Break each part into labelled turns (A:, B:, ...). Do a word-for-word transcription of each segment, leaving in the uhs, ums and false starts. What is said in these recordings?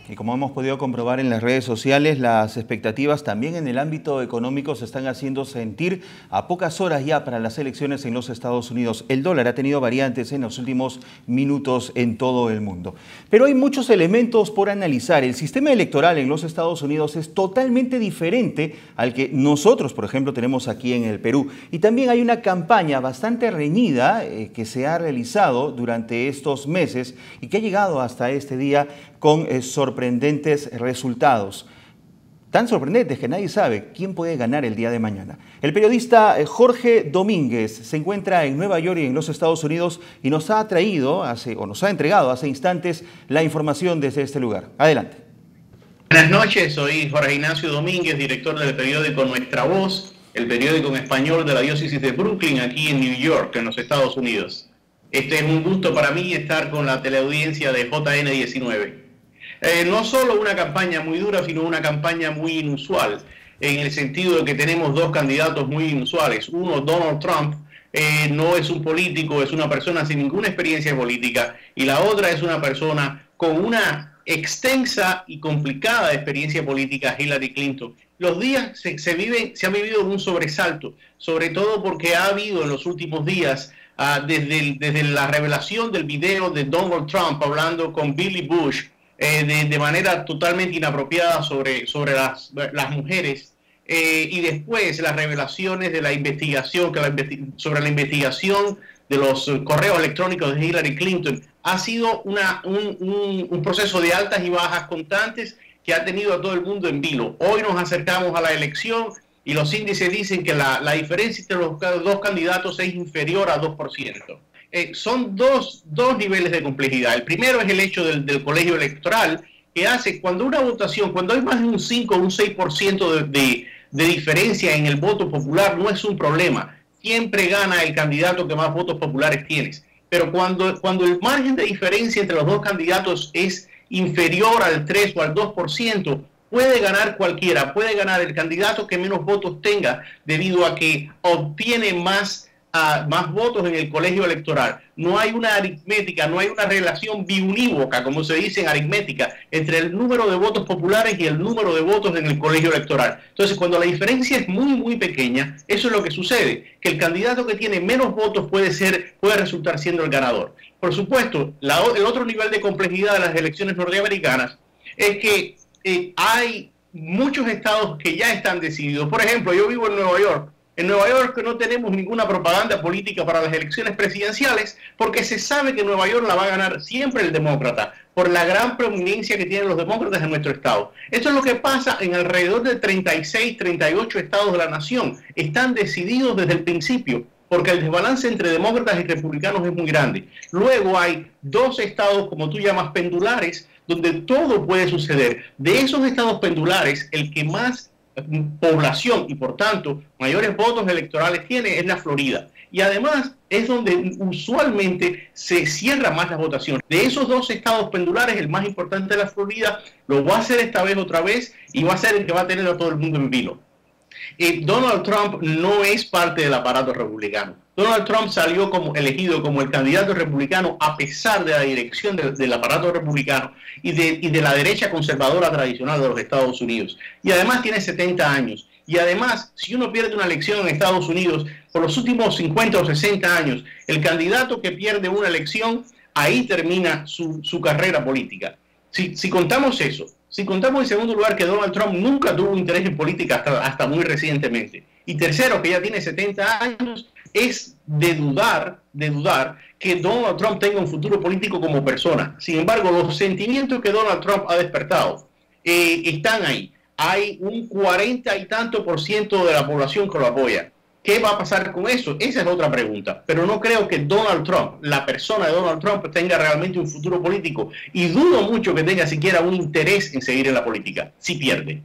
A: Y como hemos podido comprobar en las redes sociales, las expectativas también en el ámbito económico se están haciendo sentir a pocas horas ya para las elecciones en los Estados Unidos. El dólar ha tenido variantes en los últimos minutos en todo el mundo. Pero hay muchos elementos por analizar. El sistema electoral en los Estados Unidos es totalmente diferente al que nosotros, por ejemplo, tenemos aquí en el Perú. Y también hay una campaña bastante reñida eh, que se ha realizado durante estos meses y que ha llegado hasta este día con eh, sorprendentes resultados. Tan sorprendentes que nadie sabe quién puede ganar el día de mañana. El periodista eh, Jorge Domínguez se encuentra en Nueva York y en los Estados Unidos y nos ha traído, hace, o nos ha entregado hace instantes la información desde este lugar. Adelante.
B: Buenas noches, soy Jorge Ignacio Domínguez, director del periódico Nuestra Voz, el periódico en español de la diócesis de Brooklyn, aquí en New York, en los Estados Unidos. Este es un gusto para mí estar con la teleaudiencia de J N diecinueve. Eh, no solo una campaña muy dura, sino una campaña muy inusual, en el sentido de que tenemos dos candidatos muy inusuales. Uno, Donald Trump, eh, no es un político, es una persona sin ninguna experiencia política, y la otra es una persona con una extensa y complicada experiencia política, Hillary Clinton. Los días se, se, viven, se ha vivido un sobresalto, sobre todo porque ha habido en los últimos días, uh, desde, el, desde la revelación del video de Donald Trump hablando con Billy Bush, Eh, de, de manera totalmente inapropiada sobre, sobre las, las mujeres, eh, y después las revelaciones de la investigación, que la investi sobre la investigación de los correos electrónicos de Hillary Clinton, ha sido una, un, un, un proceso de altas y bajas constantes que ha tenido a todo el mundo en vilo. Hoy nos acercamos a la elección y los índices dicen que la, la diferencia entre los dos candidatos es inferior a dos por ciento. Eh, son dos, dos niveles de complejidad. El primero es el hecho del, del colegio electoral, que hace cuando una votación, cuando hay más de un cinco o un seis por ciento de, de, de diferencia en el voto popular, no es un problema. Siempre gana el candidato que más votos populares tiene. Pero cuando, cuando el margen de diferencia entre los dos candidatos es inferior al tres o al dos por ciento, puede ganar cualquiera, puede ganar el candidato que menos votos tenga, debido a que obtiene más a más votos en el colegio electoral. No hay una aritmética, no hay una relación biunívoca, como se dice en aritmética, entre el número de votos populares y el número de votos en el colegio electoral. Entonces, cuando la diferencia es muy, muy pequeña, eso es lo que sucede, que el candidato que tiene menos votos puede ser, puede resultar siendo el ganador. Por supuesto, la, el otro nivel de complejidad de las elecciones norteamericanas es que eh, hay muchos estados que ya están decididos. Por ejemplo, yo vivo en Nueva York. En Nueva York no tenemos ninguna propaganda política para las elecciones presidenciales porque se sabe que Nueva York la va a ganar siempre el demócrata por la gran prominencia que tienen los demócratas en nuestro estado. Esto es lo que pasa en alrededor de treinta y seis, treinta y ocho estados de la nación. Están decididos desde el principio porque el desbalance entre demócratas y republicanos es muy grande. Luego hay dos estados, como tú llamas, pendulares, donde todo puede suceder. De esos estados pendulares, el que más población y por tanto mayores votos electorales tiene es la Florida, y además es donde usualmente se cierra más las votaciones. De esos dos estados pendulares, el más importante es la Florida, lo va a hacer esta vez otra vez y va a ser el que va a tener a todo el mundo en vilo. Eh, Donald Trump no es parte del aparato republicano. Donald Trump salió como elegido como el candidato republicano a pesar de la dirección de, del aparato republicano y de, y de la derecha conservadora tradicional de los Estados Unidos. Y además tiene setenta años. Y además, si uno pierde una elección en Estados Unidos, por los últimos cincuenta o sesenta años, el candidato que pierde una elección, ahí termina su, su carrera política. Si, si contamos eso, si contamos en segundo lugar que Donald Trump nunca tuvo interés en política hasta, hasta muy recientemente, y tercero que ya tiene setenta años, es de dudar, de dudar que Donald Trump tenga un futuro político como persona. Sin embargo, los sentimientos que Donald Trump ha despertado eh, están ahí. Hay un cuarenta y tanto por ciento de la población que lo apoya. ¿Qué va a pasar con eso? Esa es otra pregunta. Pero no creo que Donald Trump, la persona de Donald Trump, tenga realmente un futuro político. Y dudo mucho que tenga siquiera un interés en seguir en la política, si pierde.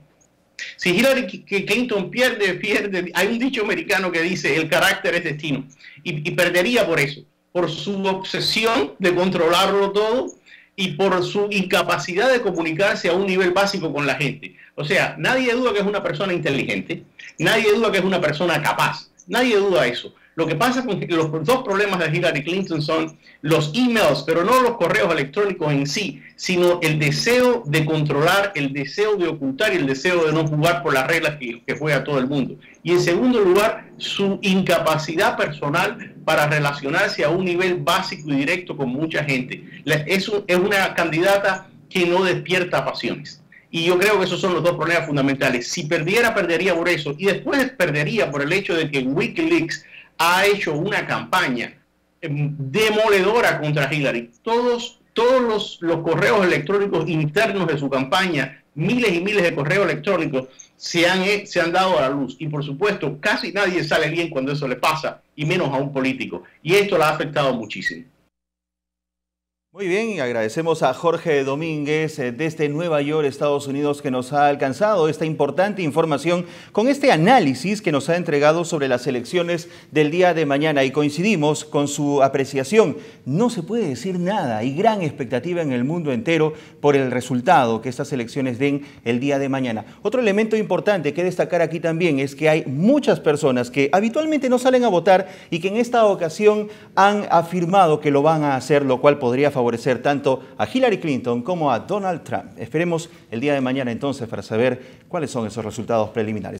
B: Si Hillary Clinton pierde, pierde. Hay un dicho americano que dice, el carácter es destino. Y, y perdería por eso, por su obsesión de controlarlo todo y por su incapacidad de comunicarse a un nivel básico con la gente. O sea, nadie duda que es una persona inteligente, nadie duda que es una persona capaz, nadie duda eso. Lo que pasa con los dos problemas de Hillary Clinton son los emails, pero no los correos electrónicos en sí, sino el deseo de controlar, el deseo de ocultar y el deseo de no jugar por las reglas que, que juega todo el mundo. Y en segundo lugar, su incapacidad personal para relacionarse a un nivel básico y directo con mucha gente. Es, un, es una candidata que no despierta pasiones. Y yo creo que esos son los dos problemas fundamentales. Si perdiera, perdería por eso. Y después perdería por el hecho de que Wikileaks ha hecho una campaña demoledora contra Hillary. Todos, todos los, los correos electrónicos internos de su campaña, miles y miles de correos electrónicos, se han, se han dado a la luz. Y por supuesto, casi nadie sale bien cuando eso le pasa, y menos a un político. Y esto la ha afectado muchísimo.
A: Muy bien, y agradecemos a Jorge Domínguez desde Nueva York, Estados Unidos, que nos ha alcanzado esta importante información con este análisis que nos ha entregado sobre las elecciones del día de mañana. Y coincidimos con su apreciación. No se puede decir nada. Hay gran expectativa en el mundo entero por el resultado que estas elecciones den el día de mañana. Otro elemento importante que destacar aquí también es que hay muchas personas que habitualmente no salen a votar y que en esta ocasión han afirmado que lo van a hacer, lo cual podría favorecer tanto a Hillary Clinton como a Donald Trump. Esperemos el día de mañana entonces para saber cuáles son esos resultados preliminares.